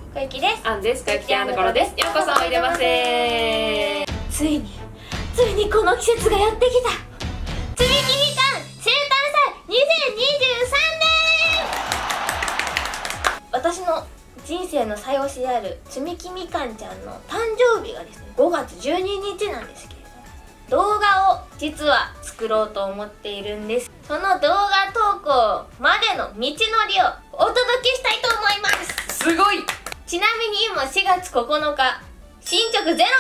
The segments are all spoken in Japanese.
小雪です。 アンです。小雪アンの頃です。ようこそおいでませ。 ついにこの季節がやってきた。積み木みかん生誕祭2023年。私の人生の最推しである積み木みかんちゃんの誕生日がですね5月12日なんですけれども、動画を実は作ろうと思っているんです。その動画投稿までの道のりをお届けしたいと思います。 すごい。 ちなみに今4月9日進捗ゼロです。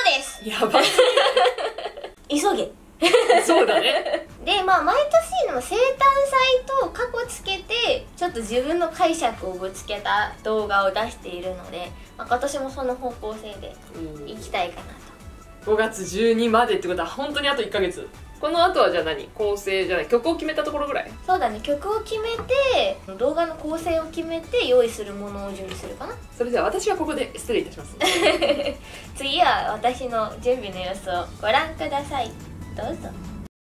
やばい。 急げ。 そうだね。 で毎年の生誕祭と過去つけてちょっと自分の解釈をぶつけた動画を出しているので、今年もその方向性でいきたいかなと。 5月12までってことは本当にあと1ヶ月。この後はじゃあ何、構成じゃない、曲を決めたところぐらい？ そうだね、曲を決めて動画の構成を決めて用意するものを準備するかな。 それでは私はここで失礼いたします。 次は私の準備の様子をご覧ください。どうぞ。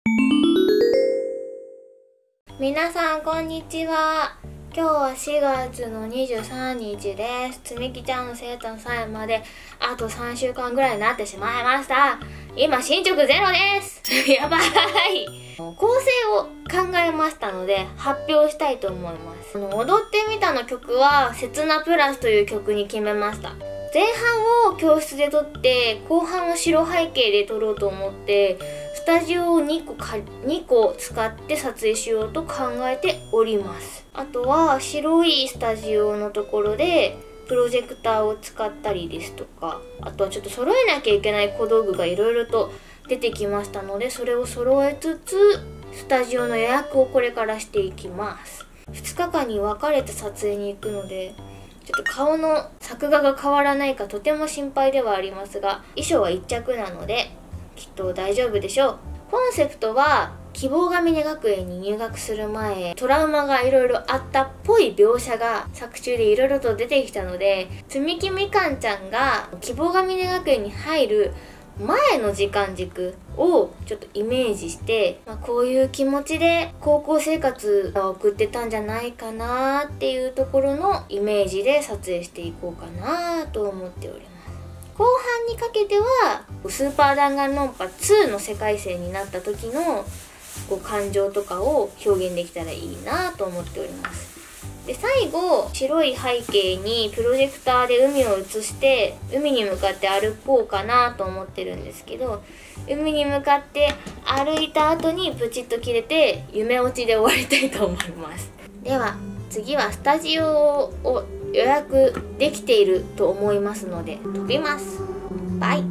皆さんこんにちは。今日は4月の23日です。つみきちゃんの生誕祭まであと3週間ぐらいになってしまいました。今進捗ゼロです。やばい。構成を考えましたので発表したいと思います。踊ってみたの曲は切なプラスという曲に決めました。前半を教室で撮って後半を白背景で撮ろうと思ってスタジオを2個使って撮影しようと考えております。あとは白いスタジオのところでプロジェクターを使ったりですとか、あとはちょっと揃えなきゃいけない小道具がいろいろと出てきましたので、それを揃えつつスタジオの予約をこれからしていきます。2日間に分かれて撮影に行くのでちょっと顔の作画が変わらないかとても心配ではありますが、衣装は1着なのできっと大丈夫でしょう。コンセプトは希望が峰学園に入学する前トラウマがいろいろあったっぽい描写が作中でいろいろと出てきたので、つみきみかんちゃんが希望が峰学園に入る前の時間軸をちょっとイメージして、こういう気持ちで高校生活を送ってたんじゃないかなっていうところのイメージで撮影していこうかなと思っております。後半にかけてはスーパー弾丸論破2の世界線になった時の感情とかを表現できたらいいなと思っております。で最後白い背景にプロジェクターで海を映して海に向かって歩こうかなと思ってるんですけど、海に向かって歩いた後にプチッと切れて夢落ちで終わりたいと思います。では次はスタジオを予約できていると思いますので飛びます。バイ。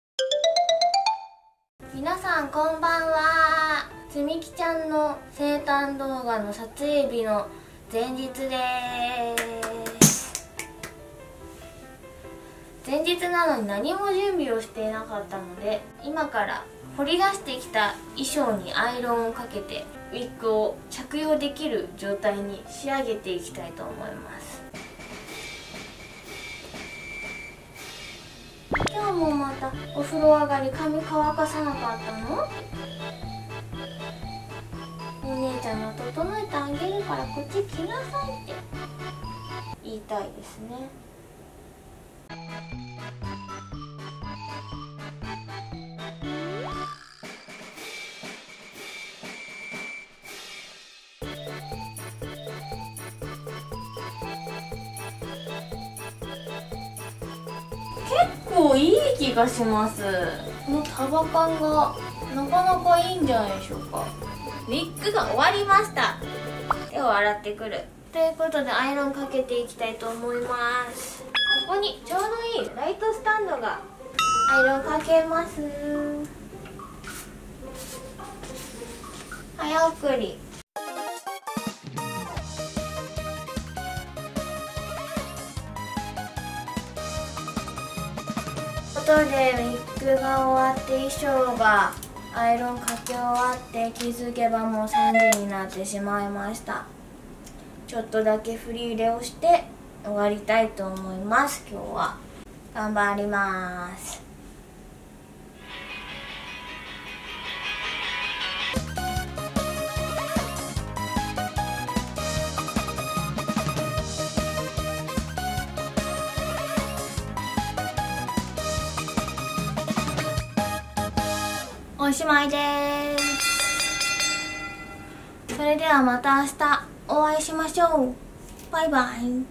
皆さんこんばんは。つみきちゃんの生誕動画の撮影日の前日です。前日なのに何も準備をしていなかったので、今から掘り出してきた衣装にアイロンをかけてウィッグを着用できる状態に仕上げていきたいと思います。今日もまたお風呂上がり髪乾かさなかったの？お姉ちゃんが整えてあげるからこっち来なさいって言いたいですね。結構いい気がします。この束感がなかなかいいんじゃないでしょうか。ウィッグが終わりました。手を洗ってくる。ということでアイロンかけていきたいと思います。ここにちょうどいいライトスタンドがアイロンかけます。早送り。ということでウィッグが終わって衣装がアイロンかけ終わって気づけばもう3時になってしまいました。ちょっとだけ振り入れをして終わりたいと思います。今日は頑張ります。 おしまいです。それではまた明日お会いしましょう。バイバイ。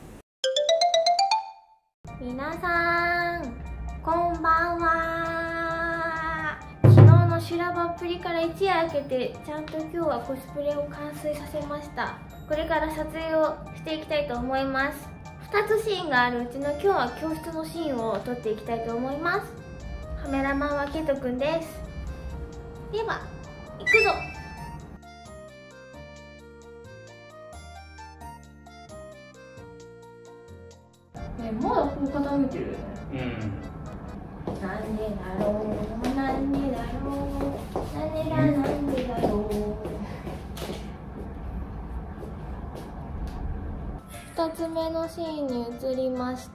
皆さんこんばんは。昨日の修羅場っぷりから一夜明けて、ちゃんと今日はコスプレを完遂させました。これから撮影をしていきたいと思います。2つシーンがあるうちの今日は教室のシーンを撮っていきたいと思います。カメラマンはケイトくんです。では行くぞ。まだこう傾いてるよね。なんでだろう、なんでだろう、なんでだろう。2つ目のシーンに移りました。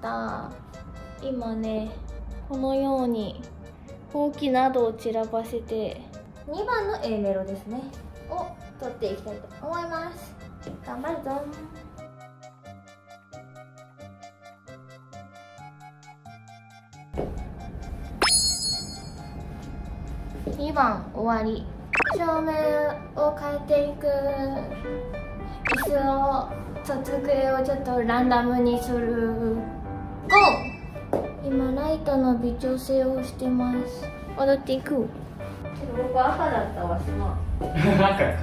今ね、このようにほうきなどを散らばせて2番の A メロですねを撮っていきたいと思います。頑張るぞ。2番終わり。照明を変えていく。椅子を机をちょっとランダムにする。ゴー。今ライトの微調整をしてます。踊っていく。僕赤だったわ。すまん。赤や。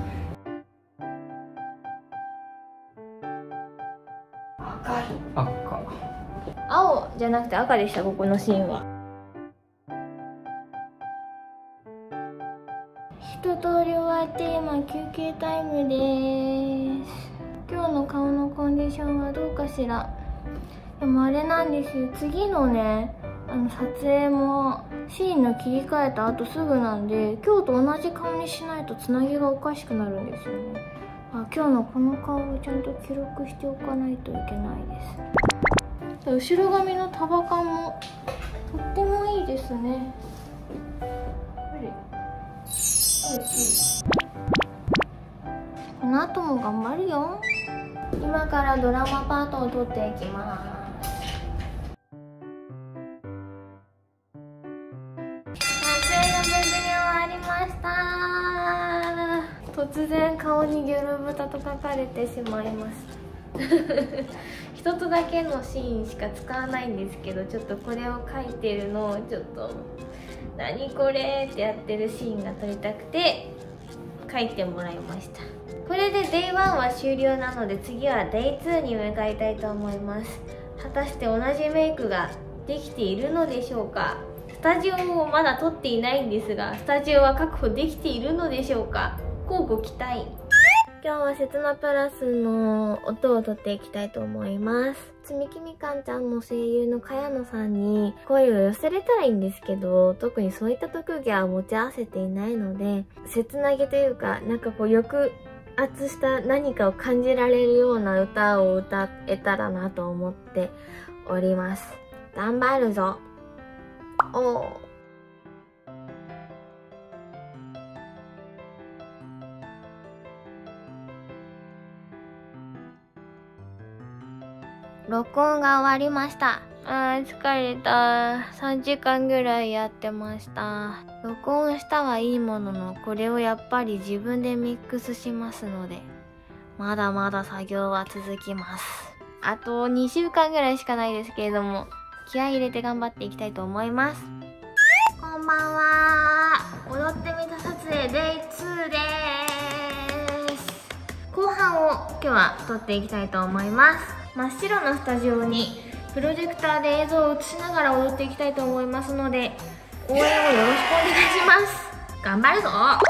赤い。赤。青じゃなくて赤でした。ここのシーンは。一通り終わって今休憩タイムです。今日の顔のコンディションはどうかしら。でもあれなんですよ、次のね撮影もシーンの切り替えた後すぐなんで、今日と同じ顔にしないとつなぎがおかしくなるんですよね。今日のこの顔をちゃんと記録しておかないといけないです。後ろ髪の束感もとってもいいですね。この後も頑張るよ。今からドラマパートを撮っていきます。撮影が無事に終わりました。突然顔にギョルブタと書かれてしまいました一つだけのシーンしか使わないんですけど、ちょっとこれを書いてるのをちょっと何これってやってるシーンが撮りたくて書いてもらいました。これで Day1 は終了なので、次は Day2 に向かいたいと思います。果たして同じメイクができているのでしょうか。スタジオをまだ撮っていないんですが、スタジオは確保できているのでしょうか。乞うご期待。今日はせつなプラスの音を取っていきたいと思います。つみきみかんちゃんの声優の茅野さんに声を寄せれたらいいんですけど、特にそういった特技は持ち合わせていないので、切なげというか、なんかこう抑圧した何かを感じられるような歌を歌えたらなと思っております。頑張るぞ。おー。録音が終わりました。疲れた。3時間ぐらいやってました。録音したはいいものの、これをやっぱり自分でミックスしますので、まだまだ作業は続きます。あと2週間ぐらいしかないですけれども、気合い入れて頑張っていきたいと思います。こんばんは。踊ってみた撮影 Day2 です。後半を今日は撮っていきたいと思います。真っ白なスタジオにプロジェクターで映像を映しながら踊っていきたいと思いますので、応援をよろしくお願いします。頑張るぞ。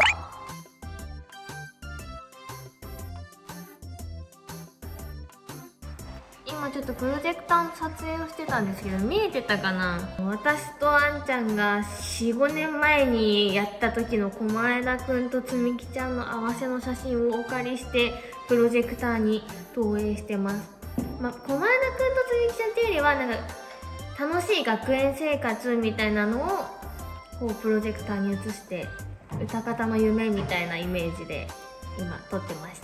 今ちょっとプロジェクターの撮影をしてたんですけど、見えてたかな。私とあんちゃんが 4,5 年前にやった時の狛江田くんとつみきちゃんの合わせの写真をお借りしてプロジェクターに投影してます。狛江田くんとつみきちゃんっていうよりはなんか楽しい学園生活みたいなのをこうプロジェクターに映して、歌方の夢みたいなイメージで今撮ってました。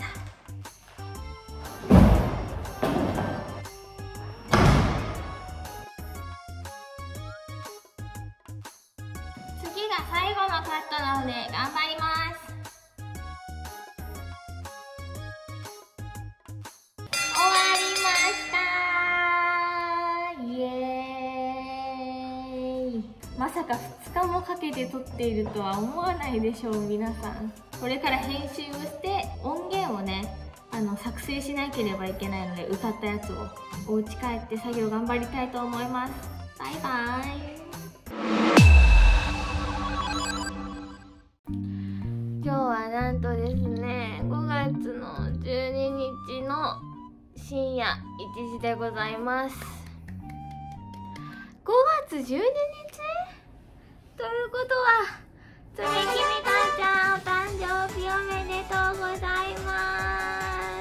次がは最後のカットなので頑張ります。終わりました。イエーイ。まさか2日もかけて撮っているとは思わないでしょう皆さん。これから編集をして音源をね作成しなければいけないので、歌ったやつをお家帰って作業頑張りたいと思います。バイバイ。今日はなんとですね、5月の12日の深夜1時でございます。5月12日ということは、つみきみかんちゃんお誕生日おめでとうございます。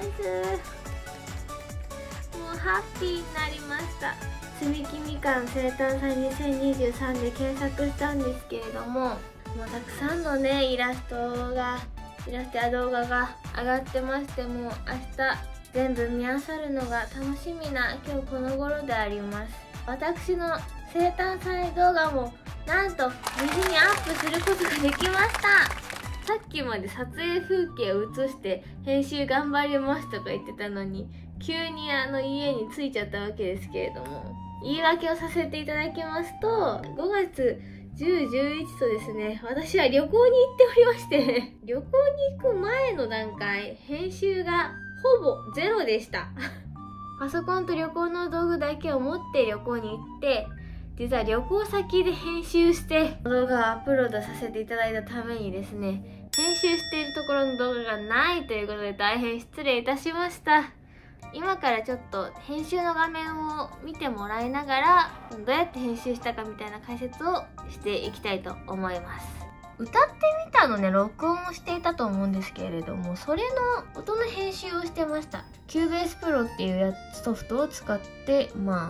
もうハッピーになりました。つみきみかん生誕祭2023で検索したんですけれども、もうたくさんのねイラストや動画が上がってまして、もう明日全部見漁るのが楽しみな今日この頃であります。私の生誕祭動画もなんと無事にアップすることができました。さっきまで撮影風景を映して編集頑張りますとか言ってたのに、急に家に着いちゃったわけですけれども、言い訳をさせていただきますと、5月10、11とですね、私は旅行に行っておりまして旅行に行く前の段階、編集がほぼゼロでしたパソコンと旅行の道具だけを持って旅行に行って、実は旅行先で編集して動画をアップロードさせていただいたためにですね、編集しているところの動画がないということで大変失礼いたしました。今からちょっと編集の画面を見てもらいながら、どうやって編集したかみたいな解説をしていきたいと思います。歌ってみたのね、録音をしていたと思うんですけれども、それの音の編集をしてました。Cubase Pro っていうソフトを使ってます。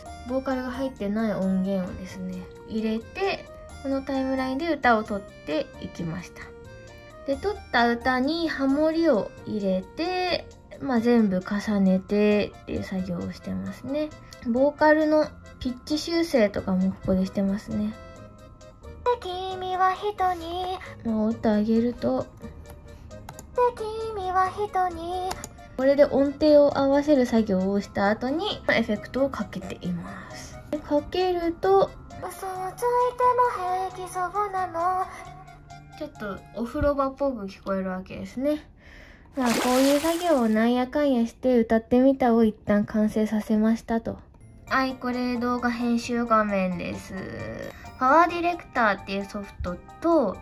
ボーカルが入ってない音源をですね入れて、このタイムラインで歌を撮っていきました。で、撮った歌にハモリを入れて、全部重ねてっていう作業をしてますね。ボーカルのピッチ修正とかもここでしてますね。君は人に音上げると、君は人に、これで音程を合わせる作業をした後にエフェクトをかけています。かけると、嘘をついても平気そうなの、ちょっとお風呂場っぽく聞こえるわけですね。こういう作業をなんやかんやして歌ってみたを一旦完成させましたと。はい、これ動画編集画面です。パワーディレクターっていうソフトと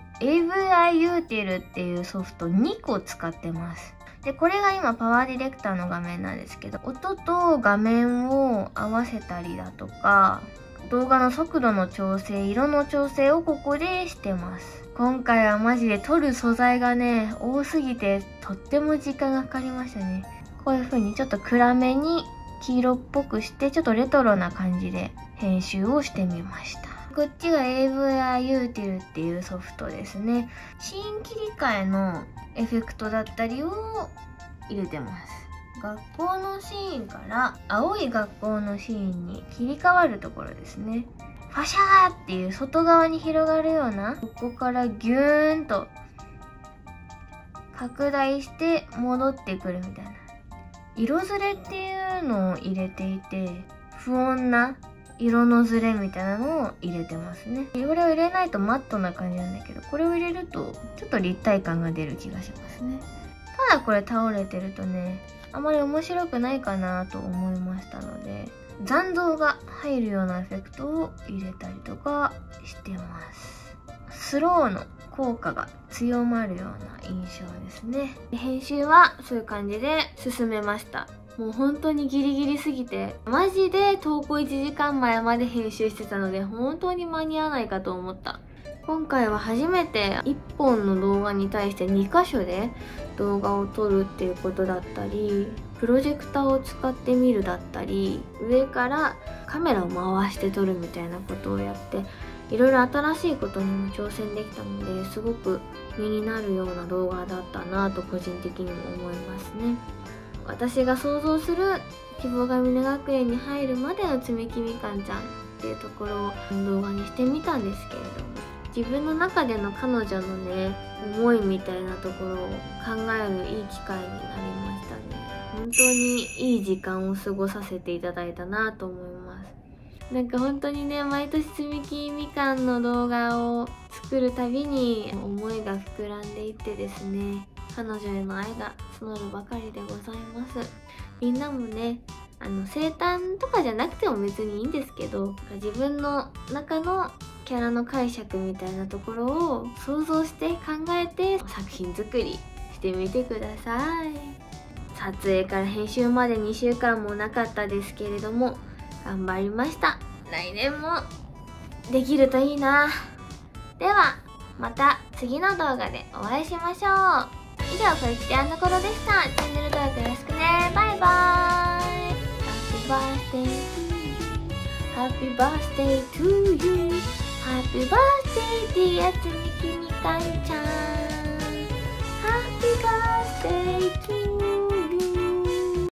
AVI-Util っていうソフト2個使ってます。で、これが今パワーディレクターの画面なんですけど、音と画面を合わせたりだとか、動画の速度の調整、色の調整をここでしてます。今回はマジで撮る素材がね、多すぎてとっても時間がかかりましたね。こういう風にちょっと暗めに黄色っぽくして、ちょっとレトロな感じで編集をしてみました。こっちが AVI-Util っていうソフトですね。シーン切り替えのエフェクトだったりを入れてます。学校のシーンから青い学校のシーンに切り替わるところですね。ファシャーっていう外側に広がるような、ここからギューンと拡大して戻ってくるみたいな。色ずれっていうのを入れていて、不穏な色のずれみたいなのを入れてますね。これを入れないとマットな感じなんだけど、これを入れるとちょっと立体感が出る気がしますね。ただこれ倒れてるとね、あまり面白くないかなと思いましたので、残像が入るようなエフェクトを入れたりとかしてます。スローの効果が強まるような印象ですね。編集はそういう感じで進めました。もう本当にギリギリすぎて、マジで投稿1時間前まで編集してたので、本当に間に合わないかと思った。今回は初めて1本の動画に対して2箇所で動画を撮るっていうことだったり、プロジェクターを使ってみるだったり、上からカメラを回して撮るみたいなことをやって、いろいろ新しいことにも挑戦できたので、すごく身になるような動画だったなと個人的にも思いますね。私が想像する希望が峰学園に入るまでのつみきみかんちゃんっていうところを動画にしてみたんですけれども、 自分の中での彼女のね思いみたいなところを考えるいい機会になりましたね。本当にいい時間を過ごさせていただいたなと思います。なんか本当にね、毎年積み木みかんの動画を作るたびに思いが膨らんでいってですね、彼女への愛が募るばかりでございます。みんなもね、生誕とかじゃなくても別にいいんですけど、自分の中のキャラの解釈みたいなところを想像して考えて作品作りしてみてください。撮影から編集まで2週間もなかったですけれども、頑張りました。来年もできるといいな。ではまた次の動画でお会いしましょう。以上、これきてあんのころでした。チャンネル登録よろしくね。バイバーイ。Happy birthday to you. Happy birthday to you. Happy birthday dear つみきみかんちゃん。